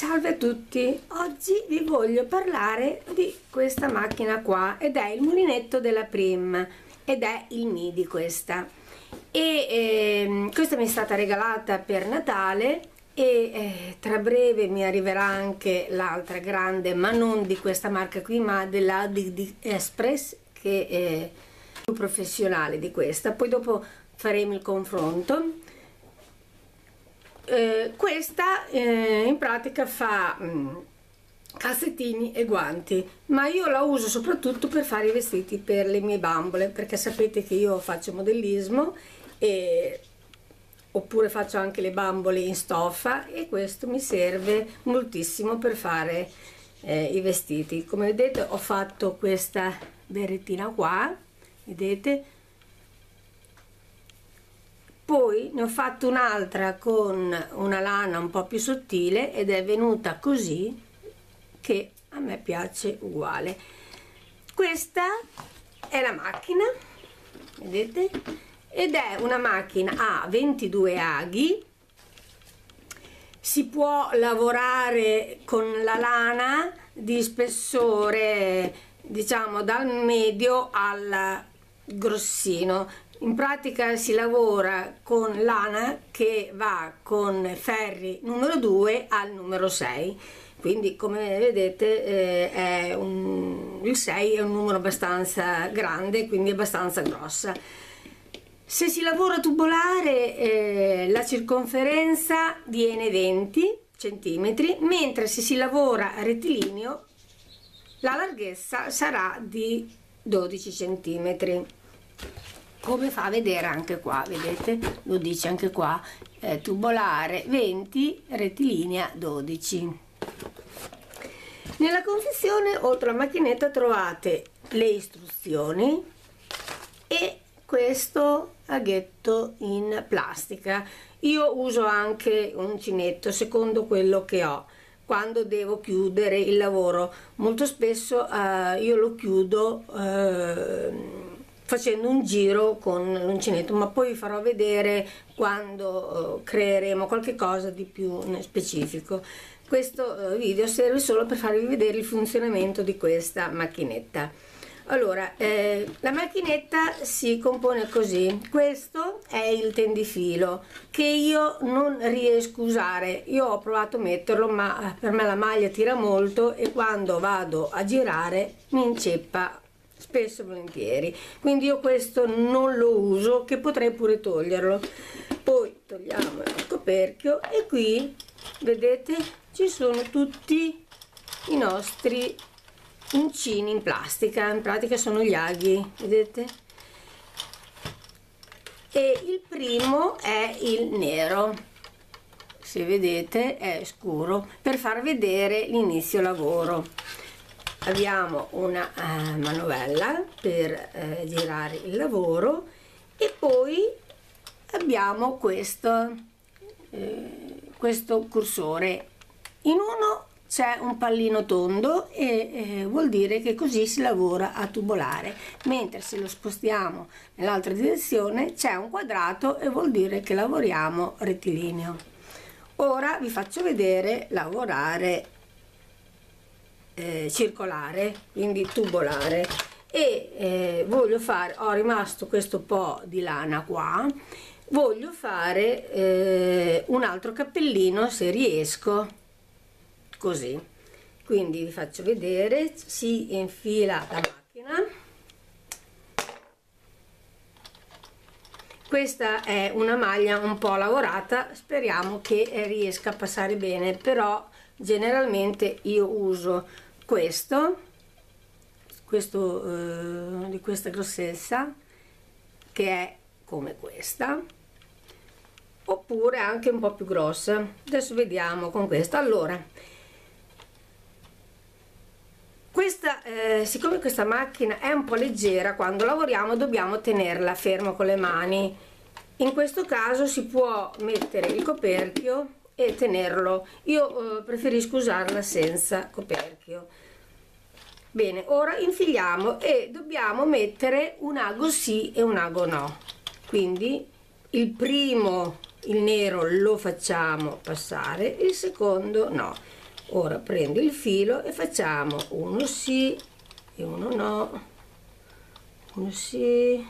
Salve a tutti, oggi vi voglio parlare di questa macchina qua ed è il mulinetto della Prim ed è il MIDI questa questa mi è stata regalata per Natale e tra breve mi arriverà anche l'altra grande, ma non di questa marca qui ma della DD Express, che è più professionale di questa. Poi dopo faremo il confronto. Questa in pratica fa calzettini e guanti, ma io la uso soprattutto per fare i vestiti per le mie bambole, perché sapete che io faccio modellismo oppure faccio anche le bambole in stoffa e questo mi serve moltissimo per fare i vestiti. Come vedete ho fatto questa berrettina qua, vedete. Poi ne ho fatto un'altra con una lana un po' più sottile ed è venuta così, che a me piace uguale. Questa è la macchina, vedete, ed è una macchina a 22 aghi. Si può lavorare con la lana di spessore, diciamo dal medio al grossino. In pratica si lavora con lana che va con ferri numero 2 al numero 6, quindi come vedete il 6 è un numero abbastanza grande, quindi abbastanza grossa. Se si lavora tubolare la circonferenza viene 20 cm, mentre se si lavora rettilineo la larghezza sarà di 12 cm. Come fa a vedere anche qua, vedete, lo dice anche qua, tubolare 20, rettilinea 12. Nella confezione oltre alla macchinetta trovate le istruzioni e questo aghetto in plastica. Io uso anche un uncinetto secondo quello che ho quando devo chiudere il lavoro. Molto spesso io lo chiudo facendo un giro con l'uncinetto, ma poi vi farò vedere quando creeremo qualche cosa di più specifico. Questo video serve solo per farvi vedere il funzionamento di questa macchinetta. Allora, la macchinetta si compone così. Questo è il tendifilo che io non riesco a usare. Io ho provato a metterlo, ma per me la maglia tira molto e quando vado a girare mi inceppa spesso e volentieri, quindi io questo non lo uso, che potrei pure toglierlo. Poi togliamo il coperchio e qui vedete ci sono tutti i nostri uncini in plastica, in pratica sono gli aghi, vedete, e il primo è il nero, se vedete è scuro, per far vedere l'inizio lavoro. Abbiamo una manovella per girare il lavoro e poi abbiamo questo cursore. In uno c'è un pallino tondo e vuol dire che così si lavora a tubolare, mentre se lo spostiamo nell'altra direzione c'è un quadrato e vuol dire che lavoriamo rettilineo. Ora vi faccio vedere lavorare circolare, quindi tubolare, e voglio fare, ho rimasto questo po' di lana qua, voglio fare un altro cappellino se riesco, così, quindi vi faccio vedere. Si infila la macchina, questa è una maglia un po' lavorata, speriamo che riesca a passare bene, però generalmente io uso questo di questa grossezza, che è come questa, oppure anche un po' più grossa. Adesso vediamo con questa. Allora, questa siccome questa macchina è un po' leggera, quando lavoriamo dobbiamo tenerla ferma con le mani. In questo caso si può mettere il coperchio e tenerlo. Io preferisco usarla senza coperchio. Bene, ora infiliamo e dobbiamo mettere un ago sì e un ago no. Quindi il primo, il nero, lo facciamo passare, il secondo no. Ora prendo il filo e facciamo uno sì e uno no, uno sì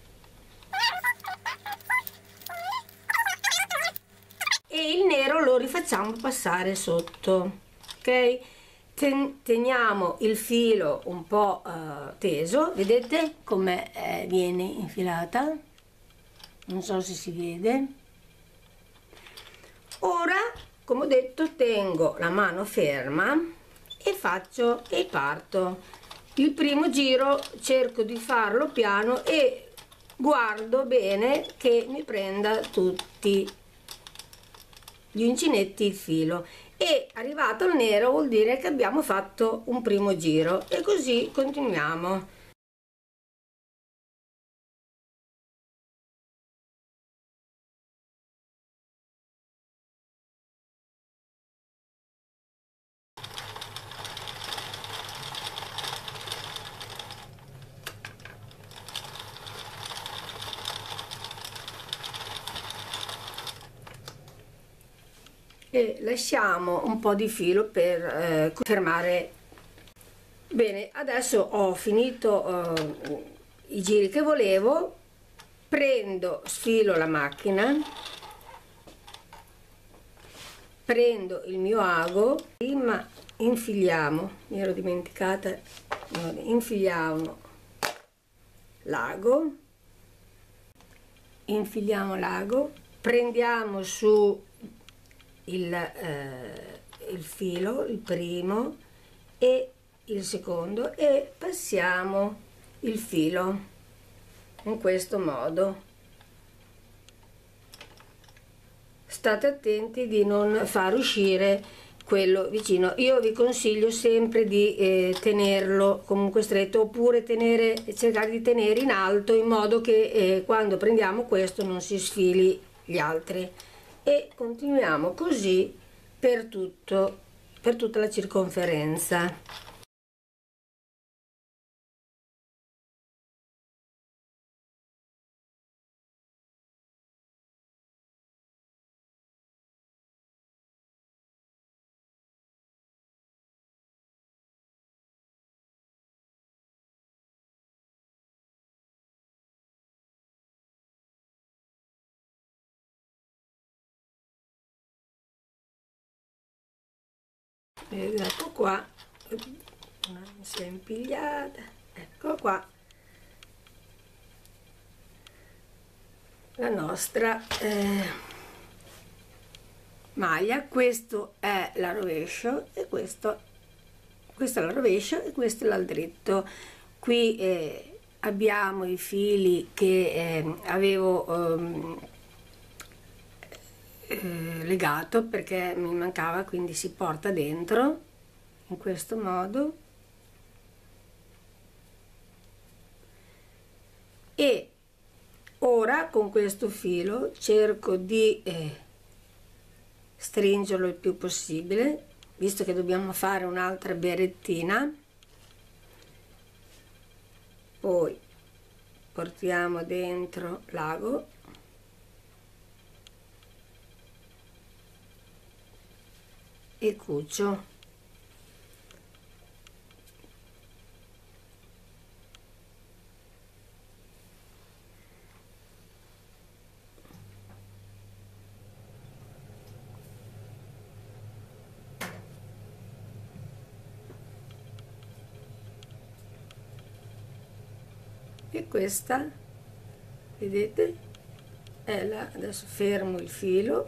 e il nero lo rifacciamo passare sotto, ok? Teniamo il filo un po' teso, vedete come viene infilata? Non so se si vede. Ora, come ho detto, tengo la mano ferma e faccio e parto. Il primo giro cerco di farlo piano e guardo bene che mi prenda tutti gli uncinetti il filo, e arrivato al nero vuol dire che abbiamo fatto un primo giro e così continuiamo. E lasciamo un po' di filo per fermare. Bene, adesso ho finito i giri che volevo, sfilo la macchina, prendo il mio ago, prima infiliamo, mi ero dimenticata, infiliamo l'ago, prendiamo su il filo, il primo e il secondo, e passiamo il filo in questo modo. State attenti di non far uscire quello vicino. Io vi consiglio sempre di tenerlo comunque stretto, oppure cercare di tenere in alto, in modo che quando prendiamo questo non si sfili gli altri, e continuiamo così per tutta la circonferenza. Ecco qua, si è impigliata, ecco qua la nostra maglia. Questo è la rovescio e questo è la rovescio e questo è l'aldritto. Qui abbiamo i fili che avevo legato perché mi mancava, quindi si porta dentro in questo modo, e ora con questo filo cerco di stringerlo il più possibile, visto che dobbiamo fare un'altra berrettina. Poi portiamo dentro l'ago e cucio. E questa, vedete, è la, adesso fermo il filo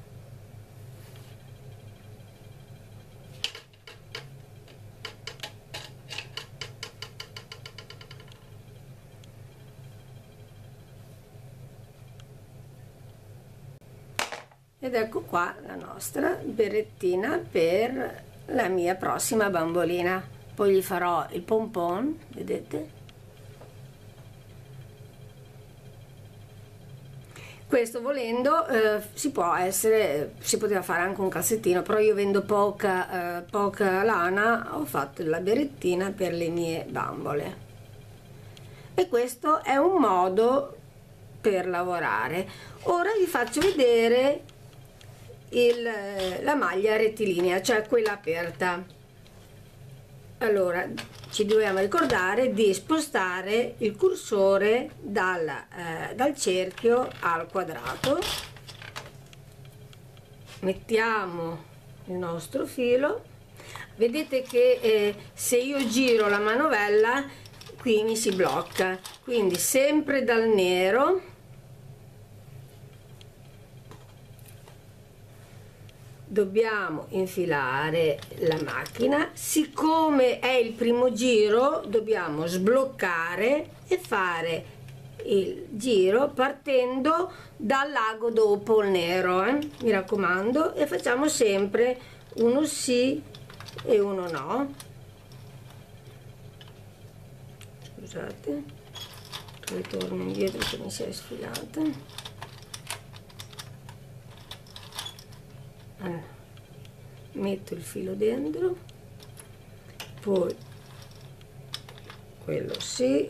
ed ecco qua la nostra berrettina per la mia prossima bambolina. Poi gli farò il pompon, vedete. Questo volendo si poteva fare anche un calzettino, però io vendo poca lana, ho fatto la berrettina per le mie bambole, e questo è un modo per lavorare. Ora vi faccio vedere la maglia rettilinea, cioè quella aperta. Allora ci dobbiamo ricordare di spostare il cursore dal cerchio al quadrato. Mettiamo il nostro filo, vedete che se io giro la manovella qui mi si blocca, quindi sempre dal nero dobbiamo infilare la macchina. Siccome è il primo giro dobbiamo sbloccare e fare il giro partendo dal lago dopo il nero, mi raccomando, e facciamo sempre uno sì e uno no. Scusate, ritorno indietro che mi si è sfilata. Allora, metto il filo dentro, poi quello sì,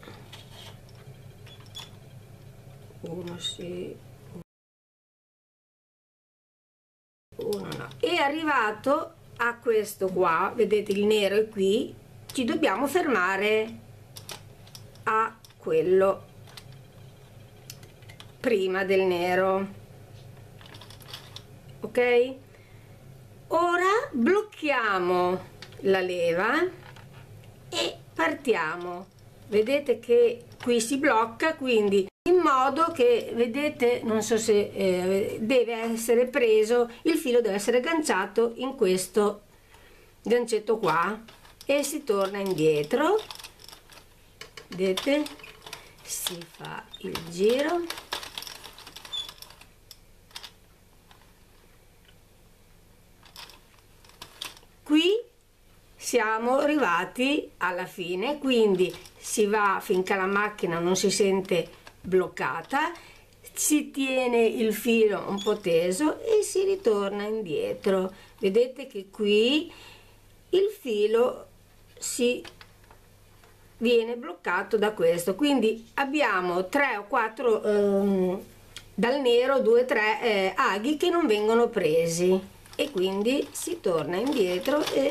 uno sì, uno no. E arrivato a questo qua, vedete il nero è qui, ci dobbiamo fermare a quello prima del nero, ok? Ora blocchiamo la leva e partiamo. Vedete che qui si blocca, quindi in modo che, vedete, non so se deve essere preso, il filo deve essere agganciato in questo gancetto qua e si torna indietro. Vedete, si fa il giro, qui siamo arrivati alla fine, quindi si va finché la macchina non si sente bloccata, si tiene il filo un po' teso e si ritorna indietro. Vedete che qui il filo si viene bloccato da questo, quindi abbiamo 3 o 4 dal nero, 2 o 3 aghi che non vengono presi e quindi si torna indietro e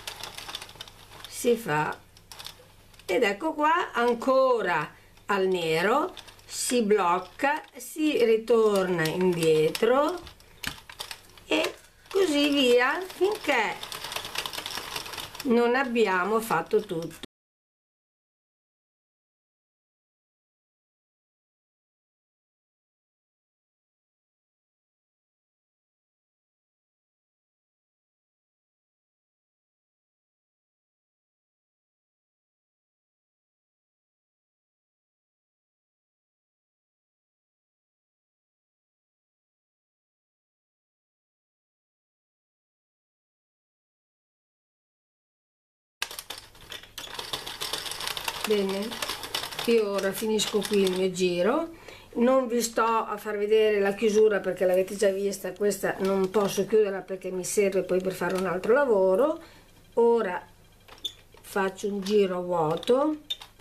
si fa, ed ecco qua ancora al nero, si blocca, si ritorna indietro e così via finché non abbiamo fatto tutto. Bene, io ora finisco qui il mio giro, non vi sto a far vedere la chiusura perché l'avete già vista, questa non posso chiuderla perché mi serve poi per fare un altro lavoro. Ora faccio un giro vuoto,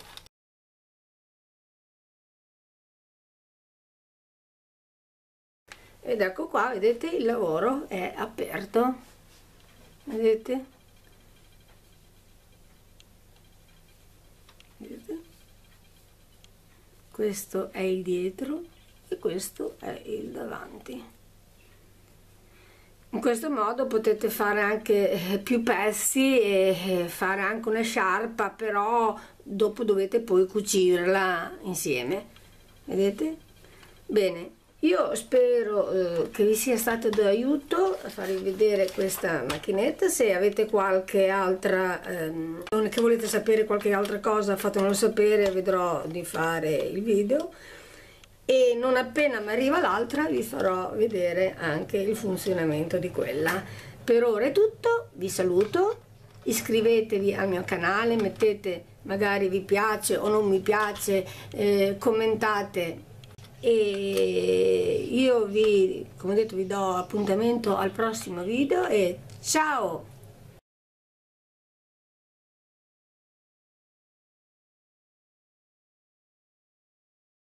ed ecco qua, vedete, il lavoro è aperto, vedete? Vedete? Questo è il dietro e questo è il davanti. In questo modo potete fare anche più pezzi e fare anche una sciarpa, però dopo dovete poi cucirla insieme, vedete? Bene, io spero che vi sia stato d'aiuto a farvi vedere questa macchinetta. Se avete qualche altra che volete sapere qualche altra cosa, fatemelo sapere, vedrò di fare il video e non appena mi arriva l'altra vi farò vedere anche il funzionamento di quella. Per ora è tutto, vi saluto, iscrivetevi al mio canale, mettete magari vi piace o non mi piace, commentate e io come detto vi do appuntamento al prossimo video e ciao!